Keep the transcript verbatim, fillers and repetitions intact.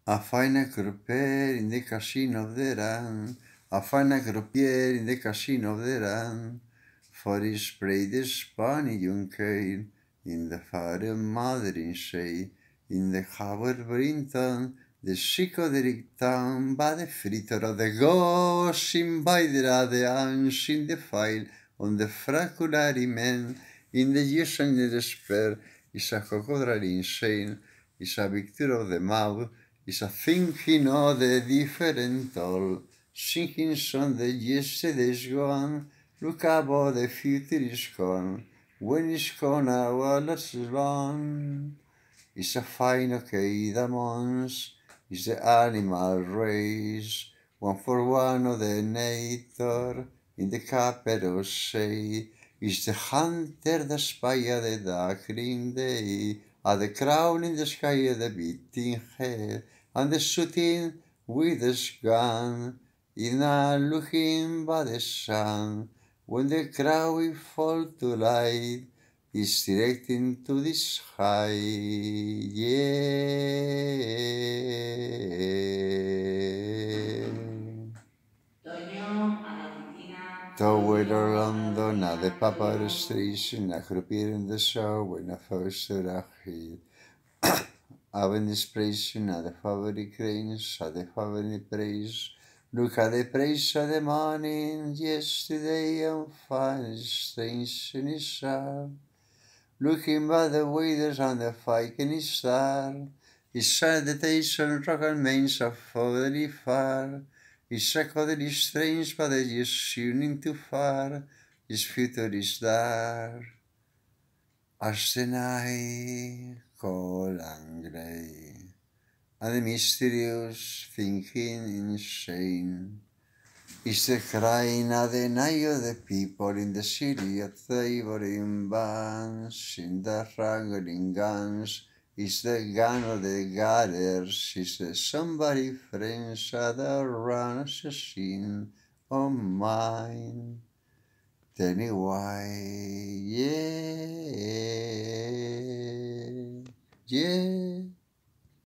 I find a croupier in the casino of the run. I find a croupier in the casino of the run. For he sprayed the Spanish Junker in the fare Madrid Shade, in the Howard Brinton, the psychedelic town, by the fritter of the ghost, in by the other hands, in the file, on the fraculary man, in the years and the despair, is a crocodile insane, is a victor of the mouth, is a thinking of the different all, singing song the yesterday's gone, look about the future is gone, when it's gone our last run. It's a fine okay the mons, it's the animal race, one for one of the nature, in the capital say, it's the hunter, the spy of the darkling day, at the crown in the sky of the beating head, and the shooting with his gun, in a looking by the sun, when the crowd will fall to light, is directing to the sky, yeah. Toño, alla Titina, Tower Toño, alla London, at the Toña, Papa Toño. Station, I could appear in the show when I first heard a hit. Having inspiration at the favorite cranes, at the favorite praise. Look at the praise of the morning, yesterday I'm fine, strange in his star. Looking by the waiters on the fighting star, his sanitation rock and mains of very far. His record is strange, but it is tuning too far. His future is dark as the night, cold and grey, and the mysterious thinking insane. Is the crying of the night of the people in the city of favoring bands, in the wrangling guns, is the gun of the gathers, is the somebody friends of the run assassin of mine. Tell me why, yeah.